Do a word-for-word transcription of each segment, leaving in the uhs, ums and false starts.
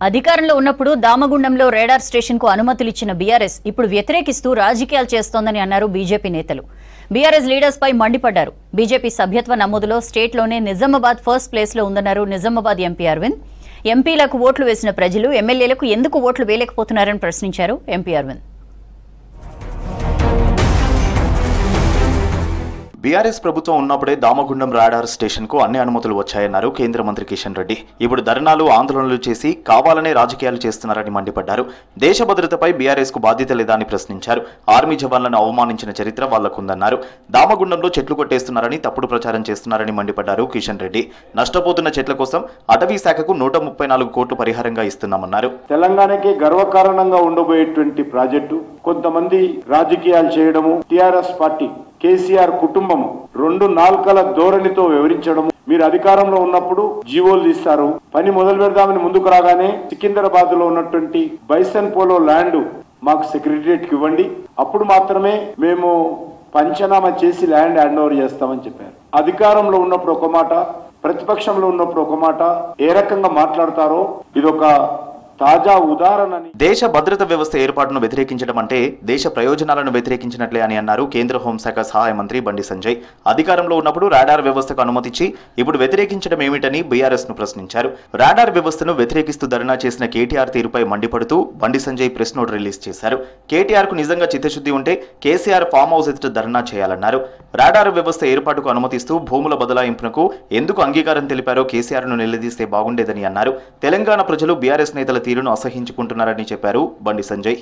అధికారంలో ఉన్నప్పుడు దామగుండంలో radar station కు అనుమతులు ఇచ్చిన బీఆర్ఎస్ ఇప్పుడు వ్యతిరేకిస్తూ రాజకీయాలు చేస్తోందని అన్నారు బీజేపీ నేతలు. బీఆర్ఎస్ లీడర్స్ పై మండిపడ్డారు. బీజేపీ సభ్యత్వ నమోదులో స్టేట్లోనే నిజామాబాద్ ఫస్ట్ ప్లేస్ లో ఉందన్నారు నిజామాబాద్ ఎంపీ అరవింద్. ఎంపీలకు ఓట్లు వేసిన ప్రజలు ఎమ్మెల్యేలకు ఎందుకు ఓట్లు వేయలేకపోతున్నారని ప్రశ్నించారు ఎంపీ అరవింద్. బీఆర్ఎస్ ప్రభుత్వం ఉన్నప్పుడే దామగుండం రాడార్ స్టేషన్ కు అన్ని అనుమతులు వచ్చాయన్నారు కేంద్ర మంత్రి కిషన్ రెడ్డి. ఇప్పుడు ధర్నాలు ఆందోళనలు చేసి కావాలనే రాజకీయాలు చేస్తున్నారని మండిపడ్డారు. దేశ భద్రతపై బీఆర్ఎస్ కు బాధ్యత లేదా అని ప్రశ్నించారు. ఆర్మీ జవాన్లను అవమానించిన చరిత్ర వాళ్లకుందన్నారు. దామగుండంలో చెట్లు కొట్టేస్తున్నారని తప్పుడు ప్రచారం చేస్తున్నారని మండిపడ్డారు కిషన్ రెడ్డి. నష్టపోతున్న చెట్ల కోసం అటవీ శాఖకు నూట ముప్పై నాలుగు కోట్లు పరిహారంగా ఇస్తున్నామన్నారు. తెలంగాణకి గర్వకారణంగా ఉండబోయేటువంటి ప్రాజెక్టు కొంతమంది రాజకీయాలు చేయడము, టిఆర్ఎస్ పార్టీ కేసీఆర్ కుటుంబం రెండు నాల్కల ధోరణితో వివరించడం. మీరు అధికారంలో ఉన్నప్పుడు జీవోలు తీస్తారు, పని మొదలు పెడదామని ముందుకు రాగానే సికింద్రాబాద్ లో ఉన్నటువంటి బైసన్ పోలో ల్యాండ్ మాకు సెక్రటరియట్ కి ఇవ్వండి, అప్పుడు మాత్రమే మేము పంచనామా చేసి ల్యాండ్ హ్యాండ్ ఓవర్ చేస్తామని చెప్పారు. అధికారంలో ఉన్నప్పుడు ఒక మాట, ప్రతిపక్షంలో ఉన్నప్పుడు ఒక మాట, ఏ రకంగా మాట్లాడతారో ఇదొక తాజా ఉదాహరణ. దేశ భద్రత వ్యవస్థ ఏర్పాటును వ్యతిరేకించడం అంటే దేశ ప్రయోజనాలను వ్యతిరేకించినట్లే అని అన్నారు కేంద్ర హోంశాఖ సహాయ మంత్రి బండి సంజయ్. అధికారంలో ఉన్నప్పుడు రాడార్ వ్యవస్థకు అనుమతిచ్చి ఇప్పుడు వ్యతిరేకించడం ఏమిటని బీఆర్ఎస్ ను ప్రశ్నించారు. రాడార్ వ్యవస్థను వ్యతిరేకిస్తూ ధర్నా చేసిన కేటీఆర్ తీరుపై మండిపడుతూ Bandi Sanjay press note release చేశారు. కేటీఆర్ కు నిజంగా చిత్తశుద్ధి ఉంటే కేసీఆర్ ఫామ్ హౌస్ ఎదుట ధర్నా చేయాలన్నారు. రాడార్ వ్యవస్థ ఏర్పాటుకు అనుమతిస్తూ భూముల బదలాయింపునకు ఎందుకు అంగీకారం తెలిపారో కేసీఆర్ ను నిలదీస్తే బాగుండేదని అన్నారు. తెలంగాణ ప్రజలు బీఆర్ఎస్ నేతల తీరును అసహించుకుంటున్నారని చెప్పారు బండి సంజయ్.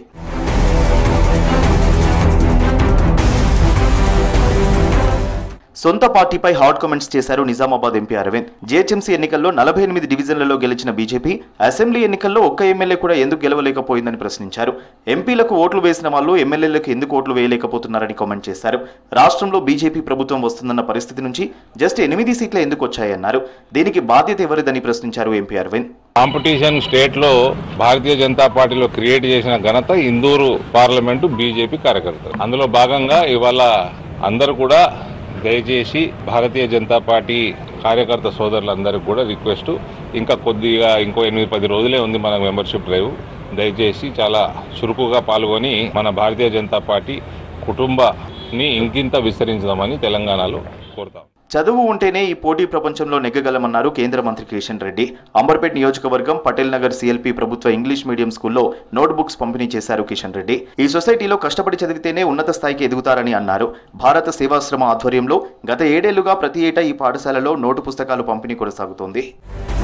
సొంత పార్టీపై హాట్ కామెంట్స్ చేశారు నిజామాబాద్ ఎంపీ అరవింద్. జీహెచ్ఎంసీ ఎన్నికల్లో నలభై ఎనిమిది డివిజన్లలో గెలిచిన బీజేపీ అసెంబ్లీ ఎన్నికల్లో ఒక్క ఎమ్మెల్యే కూడా ఎందుకు గెలవలేకపోయిందని ప్రశ్నించారు. ఎంపీలకు ఓట్లు వేసిన వాళ్ళు ఎమ్మెల్యేలకు ఎందుకు ఓట్లు వేయలేకపోతున్నారని కామెంట్ చేశారు. రాష్ట్రంలో బీజేపీ ప్రభుత్వం వస్తుందన్న పరిస్థితి నుంచి జస్ట్ ఎనిమిది సీట్లే ఎందుకు వచ్చాయన్నారు. దీనికి బాధ్యత ఎవరిదని ప్రశ్నించారు ఎంపీ అరవింద్. కాంపిటీషన్ స్టేట్ లో భారతీయ జనతా పార్టీలో క్రియేట్ చేసిన ఘనత ఇందూరు పార్లమెంటు బీజేపీ కార్యకర్తలు. అందులో భాగంగా ఇవాళ అందరూ కూడా దయచేసి భారతీయ జనతా పార్టీ కార్యకర్త సోదరులందరికీ కూడా రిక్వెస్ట్, ఇంకా కొద్దిగా ఇంకో ఎనిమిది పది రోజులే ఉంది మన మెంబర్షిప్ డ్రైవ్. దయచేసి చాలా చురుకుగా పాల్గొని మన భారతీయ జనతా పార్టీ కుటుంబాన్ని ఇంకింత విస్తరించదామని తెలంగాణలో కోరుతాం. చదువు ఉంటేనే ఈ పోటీ ప్రపంచంలో నెగ్గగలమన్నారు కేంద్ర మంత్రి కిషన్ రెడ్డి. అంబర్పేట్ నియోజకవర్గం పటేల్ నగర్ సిఎల్పి ప్రభుత్వ ఇంగ్లీష్ మీడియం స్కూల్లో నోట్ బుక్స్ పంపిణీ చేశారు కిషన్ రెడ్డి. ఈ సొసైటీలో కష్టపడి చదివితేనే ఉన్నత స్థాయికి ఎదుగుతారని అన్నారు. భారత సేవాశ్రమ ఆధ్వర్యంలో గత ఏడేళ్లుగా ప్రతి ఏటా ఈ పాఠశాలలో నోటు పుస్తకాలు పంపిణీ కొనసాగుతోంది.